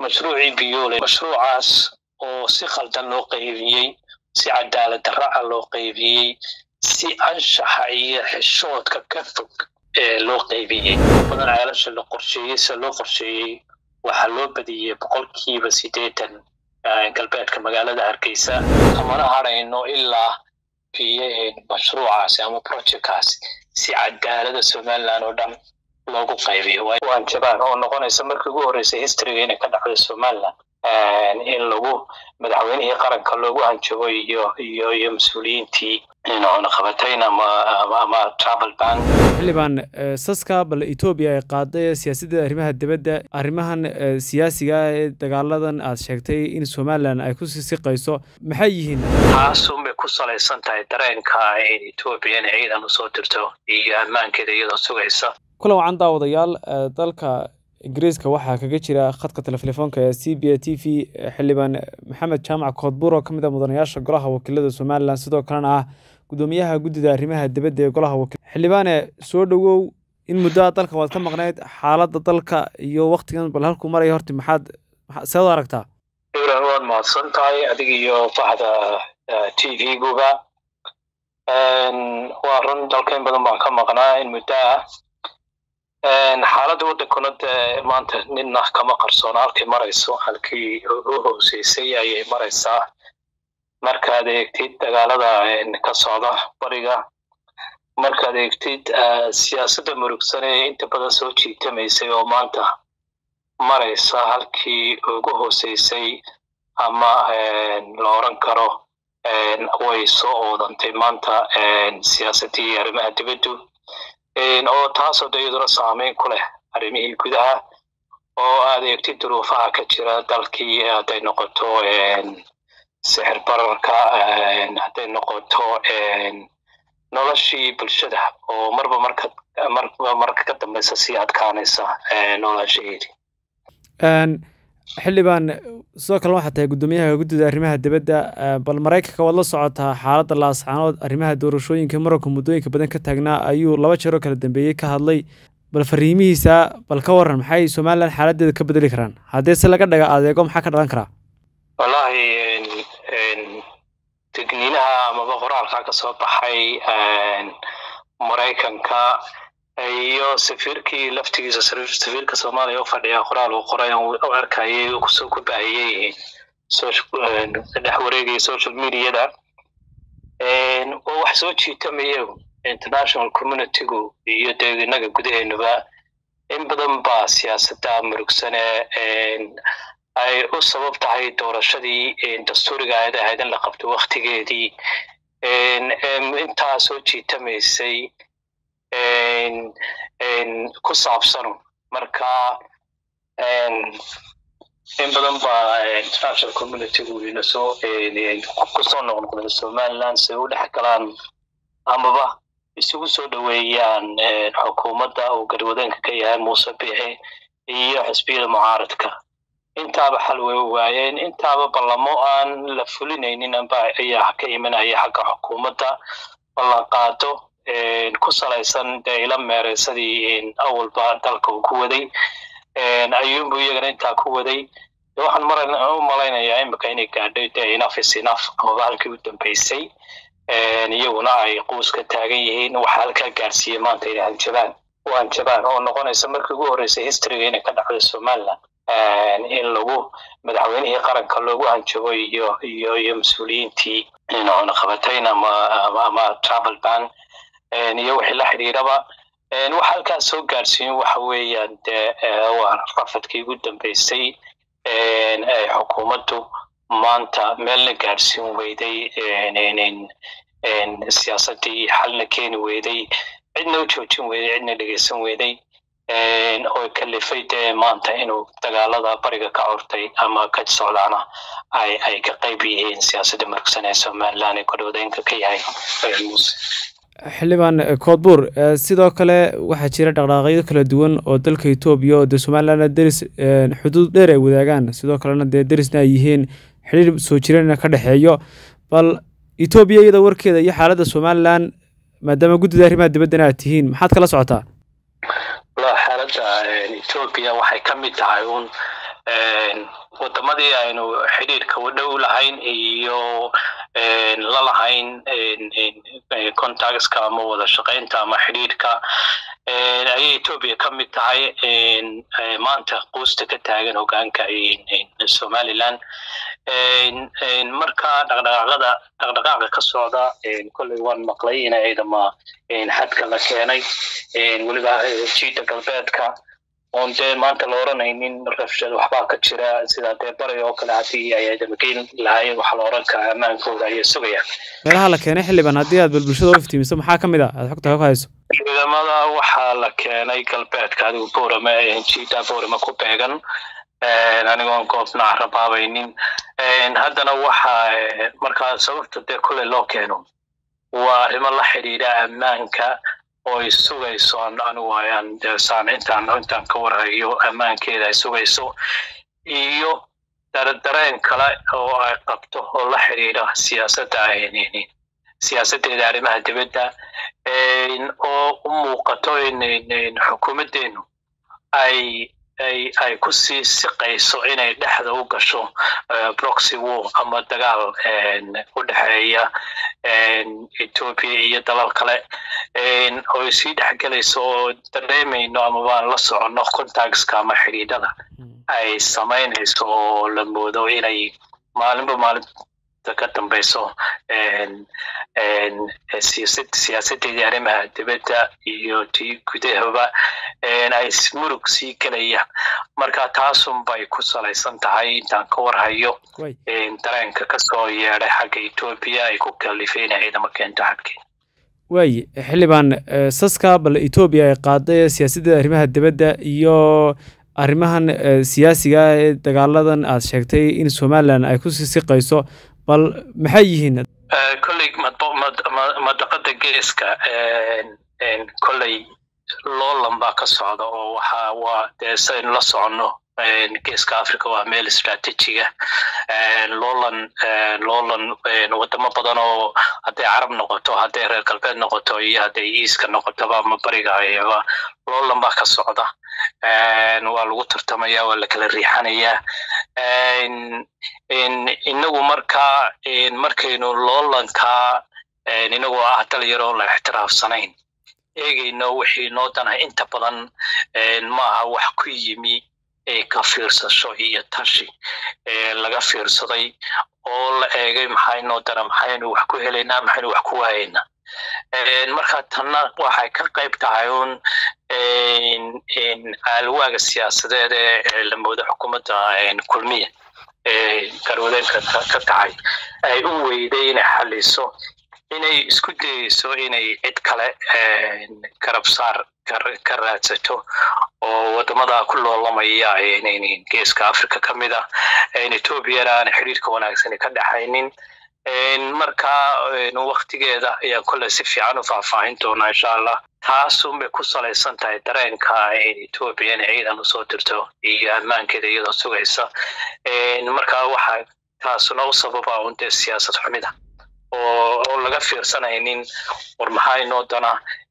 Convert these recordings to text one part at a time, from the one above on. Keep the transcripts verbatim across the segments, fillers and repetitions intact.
مشروعي بيولي مشروع عاس oo si khaldan loo qaybiyay si cadaalad darro loo qaybiyay si anshaxa iyo xishoodka ka fog ee loo qaybiyay badan ceelasha la qorsheeyay si loo qorsheeyay waxa loo badiyay boqolkiiba siddeetan galbeedka magaalada Hargeysa kamana harayno ilaa fiye mashruucaasi ama projectkaas si cadaalad Soomaaliland oo dhan loogu qaybiyo waan jabaan oo noqonaysa markii ugu horeysay history-ga ka dhacday Soomaaliland in lagu madaxweynihii qaranka loogu hanjabo iyo iyo iyo mas'uuliyiintii inuu qabatayna ma ma travel ban xiliban saska bal Ethiopia ay qaaday siyaasadda arrimaha dibadda arrimahan siyaasiga ee dagaaladan aad sheegtay in Soomaaliland ay ku sii siqayso maxay yihiin taasoo ku salaysan tahay dareenka in Ethiopia ay ciidan soo dirto iyo ammaankeeda iyadoo sugaysa kula wacan daawadayaal dalka ingiriiska waxa kaga jira khadka telefoonka ee C B A T V xiliban Maxamed Jaamac Koodbuur oo kamid ah mudanayaasha golaha wakiilada Soomaaliland sidoo kalena ah gudoomiyaha guddida arrimaha dibadda ee golaha wakiilada xiliban soo dhawow in muddo dalka wad ka maqnayd xaaladda dalka iyo waqtigan bal halku maray horti maxaad soo aragtaa ibrahim waan mahadsantahay adiga iyo fahda T V-guba waa run dalkan badan baan ka maqnaa in muddo xaaladda waddankuna maanta ninna kama qarsoon halkii marayso halkii ugu hooseysay ayay maraysaa markaad eegtid dagaalada ka socda bariga markaad eegtid siyaasadda murugsan ee inta badan soo jiitamaysay oo maanta maraysa halkii ugu hooseysay ama la oran karo way soo oodantay maanta siyaasaddii arrimaha dibaddu oo taasoo iyaduna saameyn ku leh arrimihii gudaha oo aad eegtid duruufaha ka jira dalkii haday noqoto sixir bararka haday noqoto noloshii bulshada oo marba marka marba marka ka dambaysa si adkaanaysa nolosheedii xiliban soo kale waxa tahay gudoomiyaha guddida arrimaha dibadda bal Mareykanka wad la socotaa xaaladda laascaanood arrimaha doorashooyinka Mareykanka muddooyinka badan ka taagnaa ayuu laba jeer oo kala dambeeyay ka hadlay bal fariimihiisa bal ka waran maxay Soomaaliland xaaladdeeda ka bedeli karaan haddii si laga dhaga adeego maxaa ka dhalan kara wallahi tegniinaha ama qoraalka ka soo baxay Mareykanka iyo safiirkii laftigiisa safiirka Soomaaliya oo fadhiya qoraal oo qoray oo arkayay oo kusoo ku baahiyay social wareegay social media-da oo wax soo jiitamaya international community-gu iyo deegaanada gudaheennaba in badan ba siyaasadda murugsan ee ay u sabab tahay doorashadii dastuuriga ahayd in la qabto waqtigeedii inta soo jiitamaysay ku saabsan marka in badan ba international community-gu ina soo ku soo noqnoqday Soomaaliland si u dhex galaan amaba isugu soo dhaweeyaan xukuumadda oo garwadeenka ka yahay Muuse Biixi iyo xisbiyada mucaaradka intaaba xal way waayeen intaaba ballamo aan la fulinaynin amba ayaa ka imanaya xagga xukuumadda ballan qaado ku salaysan ila meeraysadii awalba dalka uu ku waday ayuunbu iyagana intaa ku waday waxaan marayna u malaynayaa imika inay gaadhay enough is enough ama halkii u dambeysay iyaguna ay qoys ka taagan yihiin waxa halka gaarsiiyay maanta inay hanjabaan waan jabaan oo noqonaysa markii ugu horeysay history-ga ka dhacday Soomaaliland in lagu madaxweynihii qaranka loogu hanjabo iyo iyo iyo mas'uuliyiintii inuu qabatayna ma ma travel ban iyo wixii la xiriiraba waxa halka soo gaarsiin waxa weeyaan waa rafadkii ugu dambeysay ee xukuumaddu maanta meel la gaarsiin weyday in siyaasadii xal la keeni weyday cidna u joojin weyday cidna dhageysan weyday oo kalifay maanta inuu dagaalada bariga ka hortay ama ka socdaana ay ay ka qayb yihiin siyaasadda murugsan ee Soomaaliland ee kodoodaynka ka yahay Muuse xiliban Koodbuur sidoo kale waxa jira dhaqdhaqaaqyo kala duwan oo dalka Ethiopia oo Soomaaliland deris xuduud dheer ay wadaagaan sidoo kalena derisna ay yihiin xiriir soo jireen ka dhaxeeyo bal Ethiopia iyada warkeeda iyo xaaladda Soomaaliland maadaama guddida arrimaha dibadda ay tihiin maxaad kala socotaa la xaaladda Ethiopia waxay ka mid tahay wadamadii aynu xiriirka u dhow lahayn iyo la lahayn contactska ama wada shaqaynta ama xiriirka ayay Ethiopia ka mid tahay maanta quusta ka taagan hoggaanka Somaliland marka dhaqdhaqaaqada dhaqdhaqaaqa ka socda kulli waan maqlay in ciidama xadka la keenay waliba jiita galbeedka on de maanta la oranaynin rabshad waxba ka jira sida de bari oo kale hadii ay damqeen lahayn waxa la oran karaa amaankooda ay sugayaan meelaha la keenay xiliban hadii aad bulshada u iftiimiso maxaa kamid ah aad xogta ka hayso ciidamada waxa la keenay galbeedka adigu Boorama jiita Boorama ku beegan anigoon goobna rabaabaynin haddana waxa markaa sababta de kulli loo keeno waa arrimo la xiriira ammaanka oo isugayso anigu ayaan saameyntaan intaan ka warayo ammaankeeda isugayso iyo dardareen kale oo ay qabto oo la xiriira siyaasadda ayneen siyaasadda arrimaha dibadda oo u muuqato in xukuumadeenu ay ay ay ku sii siqayso inay dhexda u gasho proxy war ama dagaal u dhaxeeya Ethiopia iyo dalal kale oo sii dhexgalayso dareemayno ama waan la socono contactska ama xiriirada ay sameynayso oo la moodo inay maalinba maalinta ka dambayso siyaasadda arrimaha dibadda iyo tii gudaha ay murug sii galayaan marka taasun bay ku salaysan tahay intaan ka warhayo dareenka ka soo yeedhay xagga Ethiopia ay ku kalifeen ciidamo keenta xadkeeda way xiliban saska bal Ethiopia ay qaaday siyaasadda arrimaha dibadda iyo arrimahan siyaasiga ee dagaaladan aad sheegtay in Somaliland ay ku sii siqayso bal maxay yihiin kulli madaqada geeska kulli loo lamba ka socdo oo waxa waa deesan la socono geeska Afrika waa meel istiraatiijiga loolan loolan wadamo badan oo haday Arab noqoto haday reer galbeed noqoto iyo haday iiska noqoto ama bariga ayaba loolan baa ka socda waa lagu tartamaya waa la kala riixanaya inagu marka markaynu loolanka inagu ah dal yar oo la ixtiraafsanayn eegayno wixii noo dana inta badan maaha wax ku yimi ee ka fiirsasho iyo tashi ee laga fiirsaday oo la eegay maxay noo dana maxaynu wax ku helaynaa maxaynu wax ku waaynaa marka tanna waxay ka qayb tahay un alwaaga siyaasadeed ee la moodo xukuumadda kulmiye ee garwadeenka ka tahay ay u weyday inay xaliso inay isku dayayso inay cid kale garab saar ka raadsato oo wadamada ku loolamaya geeska Afrika ka mid ah Ethiopia aan xiriirka wanaagsan ka dhaxaynin marka waqtigeeda ayaa kulli si fiican u faahfaahin doona insha Allah taasoo me ku salaysan tahay dareenka Ethiopia in ciidan u soo dirto iyo ammaankeeda iyadoo sugaysa marka waxa taasuna u sababa unta siyaasad xumida oo laga fiirsanaynin war maxay noo dana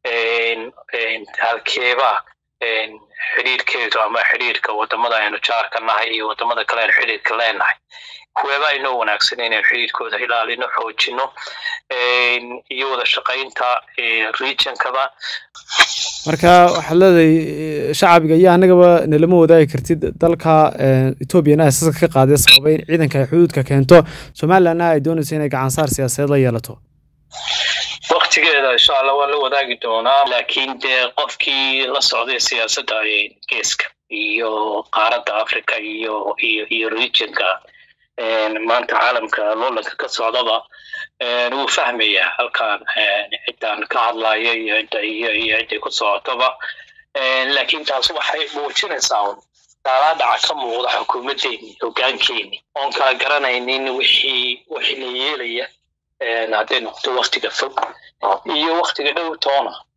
halkeeba xiriirkeedu ama xiriirka wadamada aynu jaarka nahay iyo wadamada kale ee xiriirka leenahay kuweeba inoo wanaagsan inay xiriirkooda ilaalino xoojino iyo wada shaqaynta regionkaba marka waxa leedahay shacabka iyo anagaba nalama wadaagi kartid dalka Ethiopia ay saska ka qaaday sababay ciidanka ay xuduudka keento Somaliland ay doonayso inay gacan saar siyaasadeed la yeelato waqtigeeda insha Allah waa la wadaagi doonaa laakiin de qofkii la socday siyaasadda geeska iyo qaaradda Afrika iyo iyo iyo regionka maanta caalamka loolanka ka socdaba uu fahmaya halkaan cidaan ka hadlayo iyo iyo iyo ku socotaba laakiin taas waxay muujinaysaa daalaa dhaca ka muuqda xukuumadeeni hoggaankeeni oon kala garanaynin wixii wixii la yeelaya hadday noqoto waqtiga fog iyo waqtiga dhow toona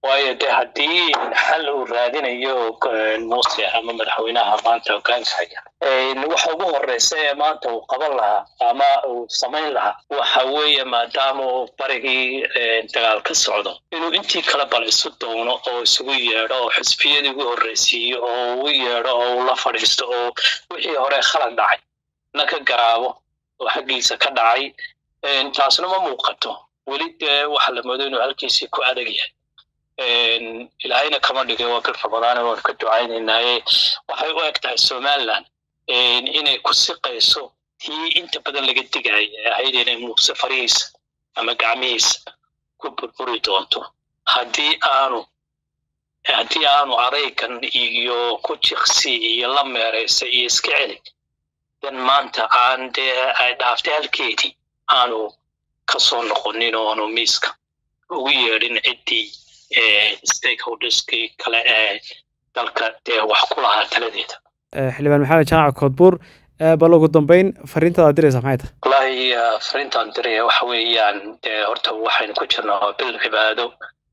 waayo dee haddii xal uu raadinayo muuse ama madaxweynaha maanta hogaankaya waxa ugu horeysa ee maanta uu qaban lahaa ama uu samayn lahaa waxa weeye maadaama uu barigii dagaal ka socdo inuu intii kala bal isu doono oo isugu yeedho oo xisbiyadii ugu horreysiiyo oo ugu yeedho oo la fadhiisto oo wixii hore khalad dhacay na ka garaabo oo xaggiisa ka dhacay taasna ma muuqato weli dee waxa la moodo inuu halkiisii ku adag yahay ilaahayna kama dhigay waa bil Ramadaan oo ka ducaynaynaa waxay u eg tahay Somaliland inay ku siqayso tii inta badan laga digay ahayd inay muuse fariis ama gacmihiisa ku burburi doonto haddii aanu haddii aanu araykan iyo ku jiqsi iyo la meeraysa iyo iska celi dan maanta aan dee ay dhaaftay halkeedii aanu ka soo noqonin oo aanu miiska ugu yeedhin ciddii stakeholderskii kale ee dalka dee wax ku lahaa taladeeda xildhibaan maxamed jaamac koodbuur bal ugu dambeyn fariintaad diraysa maxay tahay wallaahi fariintaan diraya waxa weeyaan dee horta waxaynu ku jirnaa bil cibaado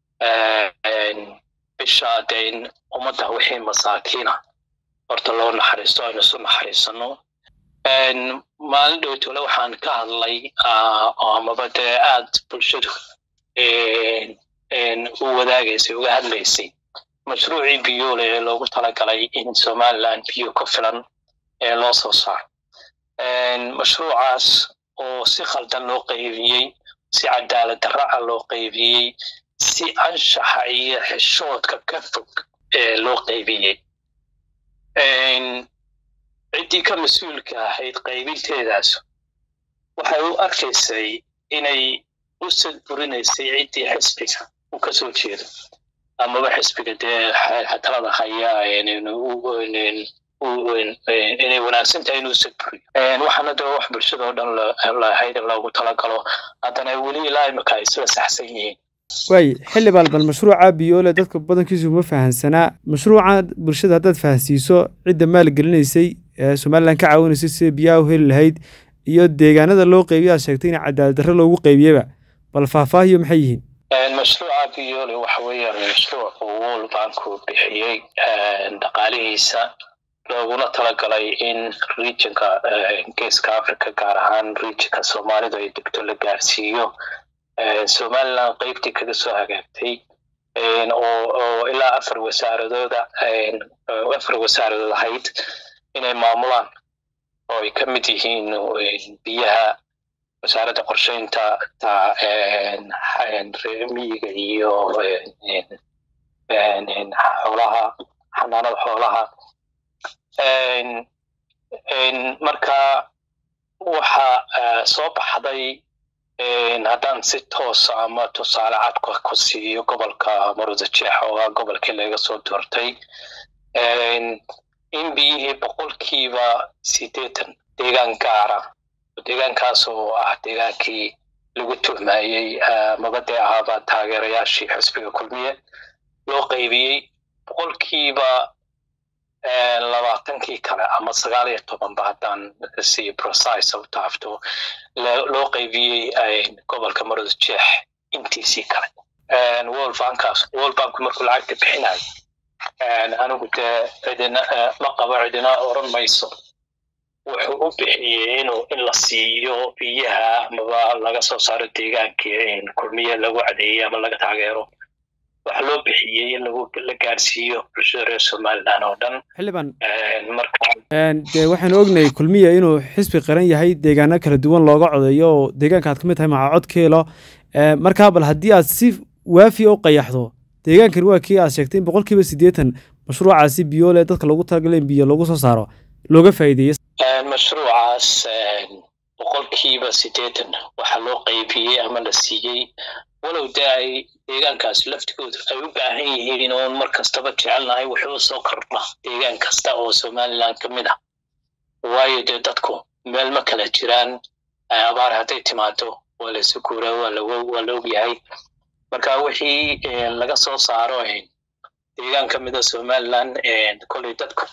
bisha dee in ummadda wixii masaakiina horta loo naxariisto aynu isu naxariisano maalin dhowtole waxaan ka hadlay amaba dee aad bulshadu u wadaagaysay uga hadlaysay mashruucii biyoole ee loogu talagalay in Somaliland biyo ku filan ee loo soo saaro mashruucaas oo si khaldan loo qaybiyey si cadaalad darro loo qaybiyey si anshaxa iyo xishoodka ka fog ee loo qaybiyey ciddii ka mas-uulka ahayd qaybinteedaas waxay u arkaysay inay u sadburinaysay ciddii xisbiga u ka soo jeedo amaba xisbiga dee talada haya inay wanaagsan tahay inuu sadburiyo waxaana dee wax bulshada oo dhan lahayd in loogu talagalo haddana weli ilaa imika ay sida saxsan yihiin waay xildhibaan bal mashruuca biyoole dadka badankiisu ma fahansanaa mashruuca bulshada haddaad fahansiiso cidda maalgelinaysay ee Somaliland ka caawinaysay si biyaha u heli lahayd iyo deegaanada loo qeybiyo aad sheegtay in cadaalad darro loogu qeybiyaba bal faahfaahiyo maxay yihiin mashruuca biyoole waxa weeyaan mashruuc uu World Bank bixiyey dhaqaalihiisa looguna talagalay in regionka geeska Africa gaar ahaan regionka Soomaalida ay degto la gaarsiiyo Somaliland qaybtii kaga soo hagaagtay oo ilaa afar wasaaradooda afar wasaaradood ahayd inay maamulaan oo ay ka mid yihiin biyaha wasaaradda qorsheynta miyiga iyo xoolaha xanaanada xoolaha marka waxa soo baxday haddaan si toos ama tusaale cad ku siiyo gobolka Maroodijeex oo gobolkii laga soo doortay in biyihii boqolkiiba siddeetan deegaan gaara deegaankaas oo ah deegaankii lagu tuhmayey mabadee ahaaba taageerayaashii xisbiga kulmiye loo qaybiyey boqolkiiba labaatankii kale ama sagaal iyo tobanba haddaan si precise u taafto loo qaybiyey gobolka Maroodijeex intiisii kale World Bankaas World Bank markuu lacagta bixinayo anigu dee cidina ma qabo cidina oran mayso wuxuu u bixiyey inuu in la siiyo biyaha amaba laga soo saaro deegaankii kulmiye lagu cadeeyey ama laga taageero waxa loo bixiyey in lagu la gaarsiiyo bulshada reer Somaliland oo dhan xildhibaan dee waxaan ognahay kulmiye inuu xisbi qaran yahay deegaano kala duwan looga codeeyo oo deegaanka aad ka mid tahay maca codkeelo markaa bal haddii aad si waafi u qayaxdo deegaankan waa kii aad sheegtay in boqolkiiba siddeetan mashruucaasi biyoole dadka loogu talagalay in biyo lagu soo saaro looga faa'iideeyo mashruucaas boqolkiiba siddeetan waxa loo qaybiyey ama la siiyey walow dee ay deegaankaas laftigooda ay u baahan yihiin oo mar kastaba jecelnahay wuxuu soo kordha deegaan kasta oo Somaliland ka mid ah waayo dee dadku meel ma kala jiraan abaar hadday timaado waa la isu guuraa waa la ogyahay marka wixii laga soo saaro deegaan ka mid ah Somaliland kolay dadku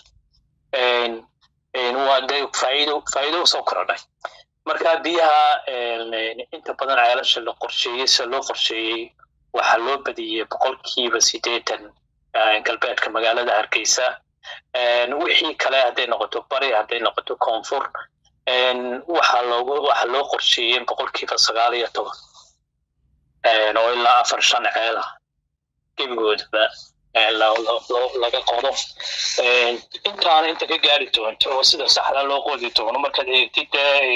waa dee faa'iido faa'iido soo kordhay marka biyaha inta badan ceelasha la qorsheeyey si loo qorsheeyey waxaa loo badiyey boqolkiiba sideetan galbeedka magaalada Hargeysa wixii kale hadday noqoto bari hadday noqoto koonfur waxaa loogu waxaa loo qorsheeyay boqolkiiba sagaal iyo toban oo ilaa afar shan ceel ah gebigoodba laga qodo intaan inta ka gaari doonto oo sida saxda loo qodi doono markaad eegtid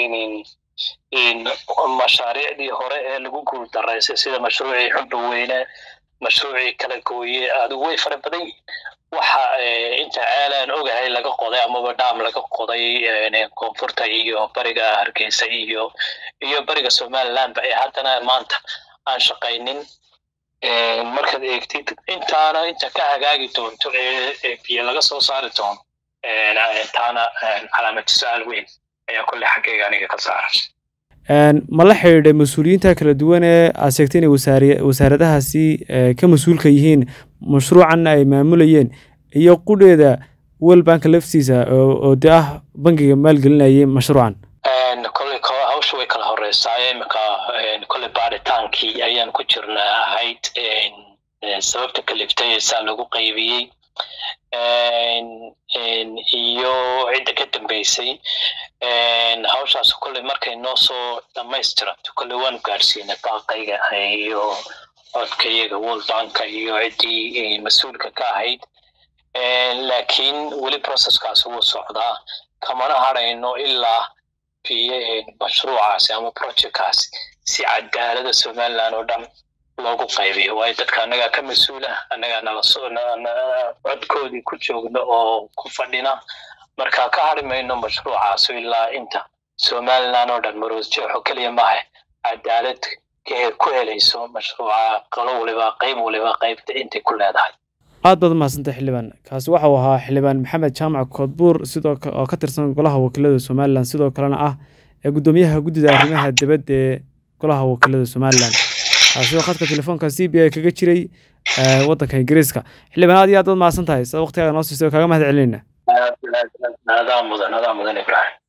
mashaariicdii hore ee lagu guuldareysay sida mashruucii Xudhaweyne mashruucii kala gooye aad way fara badan waxa inta ceelaan ogahay laga qoday amaba dhaam laga qoday koonfurta iyo bariga Hargeysa iyo iyo bariga Somaliland ay haddana maanta aan shaqaynin markaad eegtid intaana inta ka hagaagi doonto ee biyo laga soo saari doono intaana calaamad su'aal weyn ayaa kulli xaqiiqo aniga ka saaran ma la xiriiray mas'uuliyiinta kala duwan ee aasagtay wasaaradahaasi ka mas'uulka yihiin mashruucan ay maamulayeen iyo qudheeda World Bank laftiisa oo de ah bangiga maalgelinayay mashruucan kulli hawshu way kala horeysaa imika kulli baaritaankii ayaan ku jirnaa ahayd sababta kaliftay saa lagu qaybiyey iyo cidda ka dambeysay hawshaas kulli markay noo soo dhammaystirato kulli waan gaarsiinay baaqayga iyo codkayaga World Bank iyo ciddii mas'uulka ka ahayd laakiin weli processkaas wuu socdaa kamana harayno ilaa mashruucaasi ama projectkaasi si cadaalada Somaliland oo dhan loogu qaybiyo way dadka anaga ka mas'uula anaga nala soo codkoodii ku joogno oo ku fadhina marka ka harimayno mashruucaas ilaa inta Somaliland oo dhan marwajho kaliya maahay cadaalad ku helayso mashruuca qolo waliba qayb waliba qaybta inta ku leedahay aad baad mahadsantahay xildhibaan kaasi waxa uu ahaa xildhibaan Maxamed Jaamac Koodbuur sidoo kale oo ka tirsan golaha wakiilada Somaliland sidoo kalena ah ee gudoomiyaha guddida arrimaha dibadda ee golaha wakiilada Somaliland kaasi oo khadka telefoonka C B A kaga jiray waddanka Ingiriiska xildhibaan aad iyo aad baad mahadsantahay sabab waqtiga noo siisay kaaga mahad celinayna aad aad mudan aad mudan Ibrahim